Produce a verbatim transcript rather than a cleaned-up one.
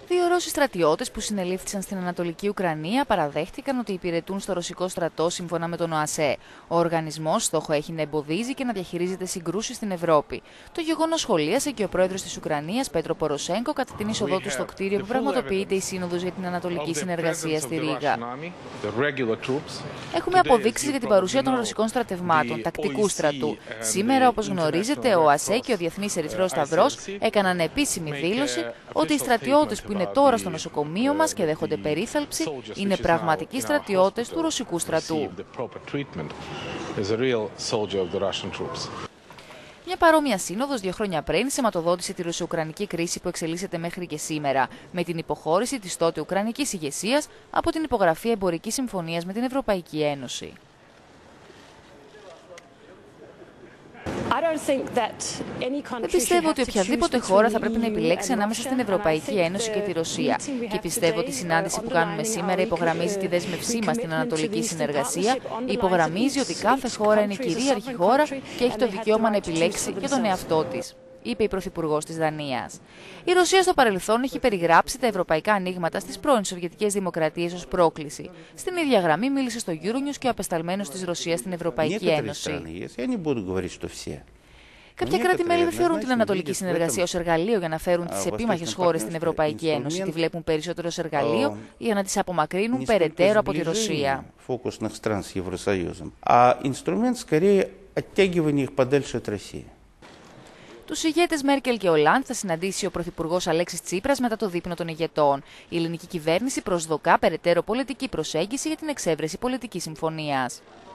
Δύο Ρώσοι στρατιώτες που συνελήφθησαν στην Ανατολική Ουκρανία παραδέχτηκαν ότι υπηρετούν στο ρωσικό στρατό σύμφωνα με τον ΟΑΣΕ. Ο οργανισμός στόχο έχει να εμποδίζει και να διαχειρίζεται συγκρούσεις στην Ευρώπη. Το γεγονός σχολίασε και ο πρόεδρος της Ουκρανίας, Πέτρο Ποροσέγκο, κατά την είσοδό του στο κτίριο που πραγματοποιείται η Σύνοδος για την Ανατολική Συνεργασία στη Ρήγα. Έχουμε αποδείξεις για την παρουσία των ρωσικών στρατευμάτων, τακτικού στρατού. Σήμερα, όπως γνωρίζετε, ο ΟΑΣΕ και ο Διεθνής Ερυθρός Σταυρός έκαναν επίσημη δήλωση ότι οι στρατιώτες που είναι τώρα στο νοσοκομείο μας και δέχονται περίθαλψη είναι πραγματικοί στρατιώτες του ρωσικού στρατού. Μια παρόμοια σύνοδος δύο χρόνια πριν σηματοδότησε τη ρωσο-ουκρανική κρίση που εξελίσσεται μέχρι και σήμερα, με την υποχώρηση της τότε ουκρανικής ηγεσίας από την υπογραφή εμπορικής συμφωνίας με την Ευρωπαϊκή Ένωση. Δεν πιστεύω ότι οποιαδήποτε χώρα θα πρέπει να επιλέξει ανάμεσα στην Ευρωπαϊκή Ένωση και τη Ρωσία. Και πιστεύω ότι η συνάντηση που κάνουμε σήμερα υπογραμμίζει τη δέσμευσή μας στην Ανατολική Συνεργασία, υπογραμμίζει ότι κάθε χώρα είναι κυρίαρχη χώρα και έχει το δικαίωμα να επιλέξει για τον εαυτό της, είπε η Πρωθυπουργός της Δανίας. Η Ρωσία στο παρελθόν έχει περιγράψει τα ευρωπαϊκά ανοίγματα στις πρώην Σοβιετικές Δημοκρατίες ως πρόκληση. Στην ίδια γραμμή μίλησε στο Euronews και ο απεσταλμένος της Ρωσίας στην Ευρωπαϊκή Ένωση. Κάποια κράτη-μέλη δεν θεωρούν την Ανατολική Συνεργασία ως εργαλείο για να φέρουν τις επίμαχες χώρες στην Ευρωπαϊκή Ένωση. Τη βλέπουν περισσότερο ως εργαλείο για να τις απομακρύνουν περαιτέρω από τη Ρωσία. Τους ηγέτες Μέρκελ και Ολάντ θα συναντήσει ο Πρωθυπουργός Αλέξης Τσίπρας μετά το δείπνο των ηγετών. Η ελληνική κυβέρνηση προσδοκά περαιτέρω πολιτική προσέγγιση για την εξέβρεση πολιτικής συμφωνίας.